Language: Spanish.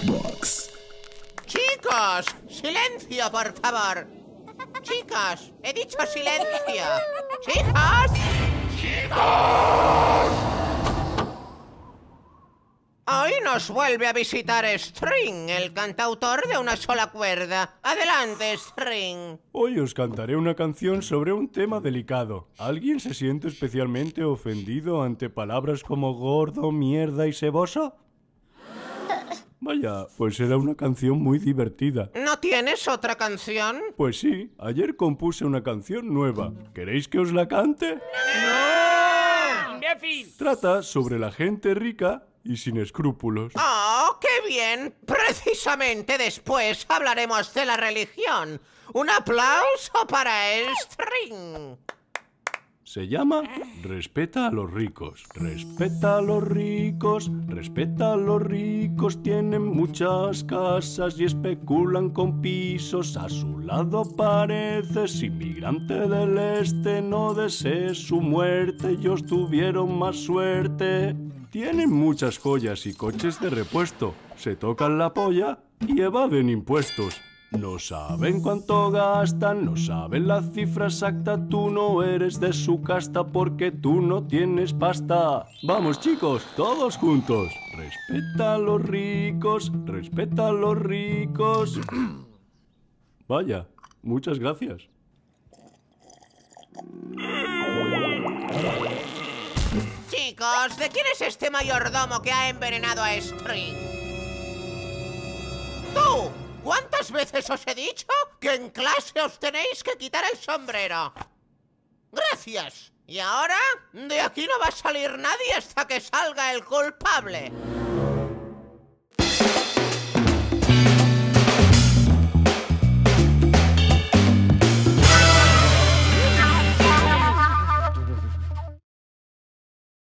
Box. Chicos, silencio, por favor. Chicos, he dicho silencio. ¡Chicos! ¡Chicos! Hoy nos vuelve a visitar String, el cantautor de una sola cuerda. Adelante, String. Hoy os cantaré una canción sobre un tema delicado. ¿Alguien se siente especialmente ofendido ante palabras como gordo, mierda y ceboso? Vaya, pues era una canción muy divertida. ¿No tienes otra canción? Pues sí, ayer compuse una canción nueva. ¿Queréis que os la cante? ¡No! ¡Imbécil! Trata sobre la gente rica y sin escrúpulos. ¡Oh, qué bien! Precisamente después hablaremos de la religión. ¡Un aplauso para String! Se llama Respeta a los ricos. Respeta a los ricos, respeta a los ricos. Tienen muchas casas y especulan con pisos. A su lado pareces inmigrante del este. No desees su muerte, ellos tuvieron más suerte. Tienen muchas joyas y coches de repuesto. Se tocan la polla y evaden impuestos. No saben cuánto gastan, no saben la cifra exacta. Tú no eres de su casta porque tú no tienes pasta. Vamos chicos, todos juntos. Respeta a los ricos, respeta a los ricos. Vaya, muchas gracias. Chicos, ¿de quién es este mayordomo que ha envenenado a String? ¡Tú! ¿Cuántas veces os he dicho que en clase os tenéis que quitar el sombrero? ¡Gracias! Y ahora, de aquí no va a salir nadie hasta que salga el culpable.